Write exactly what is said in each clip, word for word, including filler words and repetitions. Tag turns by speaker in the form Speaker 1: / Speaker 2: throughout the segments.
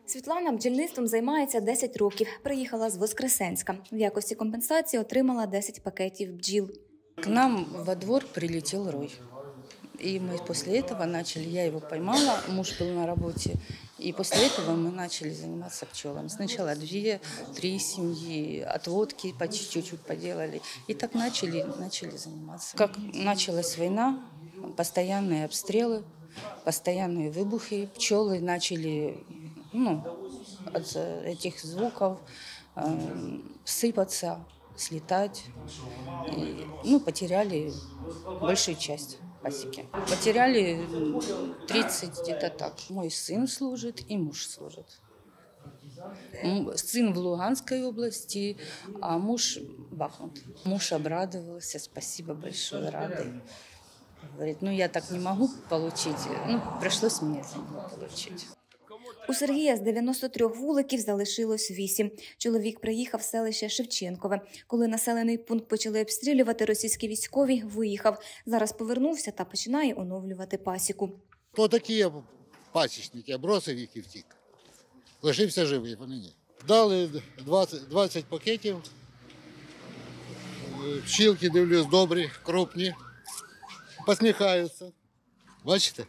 Speaker 1: Світлана бджільництвом займається десять років. Приїхала з Воскресенська. В якості компенсації отримала десять пакетів бджіл.
Speaker 2: К нам во двор прилетел рой. И мы после этого начали, я его поймала, муж был на работе. И после этого мы начали заниматься пчелами. Сначала две, три семьи, отводки по чуть-чуть поделали. И так начали, начали заниматься. Как началась война, постоянные обстрелы, постоянные выбухи. Пчелы начали, ну, от этих звуков э, сыпаться, слетать. И, ну, потеряли большую часть пасеки. Потеряли тридцать где-то так. Мой сын служит и муж служит. Сын в Луганской области, а муж Бахмут. Муж обрадовался, спасибо большое, рады. Говорит, ну я так не могу получить, ну пришлось мне за него получить.
Speaker 1: У Сергія з дев'яноста трьох вуликів залишилось вісім. Чоловік приїхав в селище Шевченкове. Коли населений пункт почали обстрілювати російські військові, виїхав. Зараз повернувся та починає оновлювати пасіку.
Speaker 3: То такі пасічники, бросив їх і втік. Лишився живий, вони ні. Дали двадцять, двадцять пакетів. Пчілки, дивлюсь, добрі, крупні. Посміхаються. Бачите?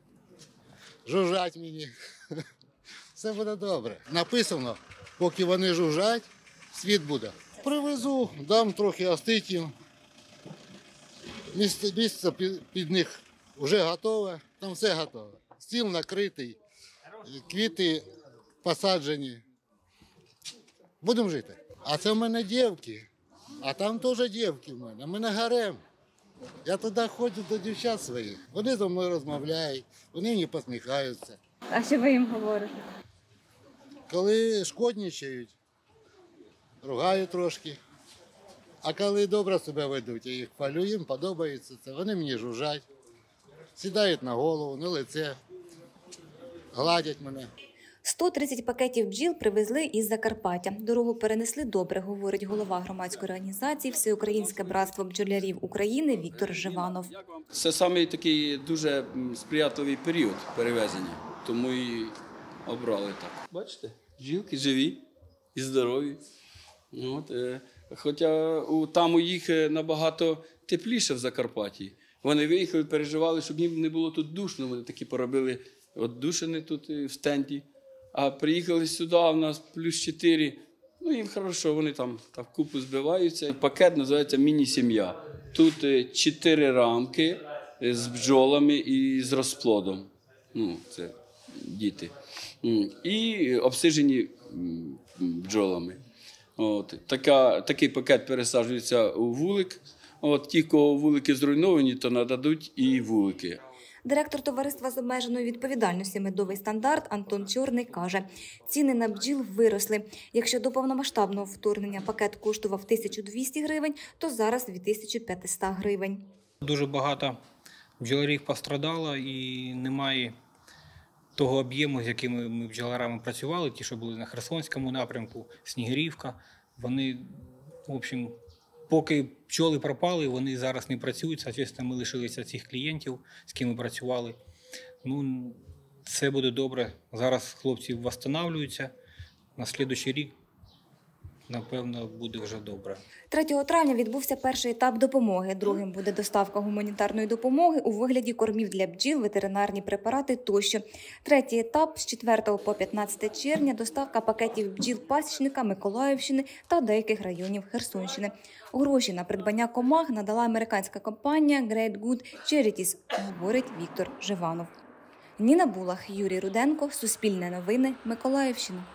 Speaker 3: Жужжать мені. Все буде добре. Написано, поки вони жужжать, світ буде. Привезу, дам трохи остить їм. Місце, місце під, під них вже готове, там все готове. Стіл накритий, квіти посаджені. Будемо жити. А це в мене дівки, а там теж дівки в мене, в мене гарем. Я туди ходжу до дівчат своїх, вони зі мною розмовляють, вони мені посміхаються.
Speaker 1: А що ви їм говорите?
Speaker 3: Коли шкодничають, ругаю трошки. А коли добре себе ведуть, я їх хвалю, їм подобається це, вони мені жужжать, сідають на голову, на лице, гладять мене.
Speaker 1: сто тридцять пакетів бджіл привезли із Закарпаття. Дорогу перенесли добре, говорить голова громадської організації «Всеукраїнське братство бджолярів України» Віктор Живанов.
Speaker 4: Це саме такий дуже сприятливий період перевезення, тому і обрали так. Бачите, бджілки живі і здорові. От, е, хоча у, там у їх набагато тепліше в Закарпатті. Вони виїхали, переживали, щоб їм не було тут душно. Вони такі поробили отдушини тут в стенді. А приїхали сюди, у нас плюс чотири, ну їм хорошо, вони там, там в купу збиваються. Пакет називається «Міні-сім'я». Тут чотири рамки з бджолами і з розплодом. Ну, це діти. І обсижені бджолами. От. Така, такий пакет пересаджується у вулик. От. Ті, кого вулики зруйновані, то нададуть і вулики.
Speaker 1: Директор товариства з обмеженою відповідальністю «Медовий стандарт» Антон Чорний каже, ціни на бджіл виросли. Якщо до повномасштабного вторгнення пакет коштував тисячу двісті гривень, то зараз дві тисячі п'ятсот гривень.
Speaker 5: Дуже багато бджолярів пострадало і немає того об'єму, з якими ми бджолярами працювали, ті, що були на Херсонському напрямку, Снігирівка. Вони, в общем, поки пчоли пропали, вони зараз не працюють, звісно, ми лишилися цих клієнтів, з ким ми працювали. Ну, все буде добре. Зараз хлопці відновлюються, на наступний рік, напевно, буде вже добре.
Speaker 1: третього травня відбувся перший етап допомоги. Другим буде доставка гуманітарної допомоги у вигляді кормів для бджіл, ветеринарні препарати тощо. Третій етап з четвертого по п'ятнадцяте червня – доставка пакетів бджіл пасічника Миколаївщини та деяких районів Херсонщини. Гроші на придбання комах надала американська компанія Great Good Charities, говорить Віктор Живанов. Ніна Булах, Юрій Руденко, Суспільне новини, Миколаївщина.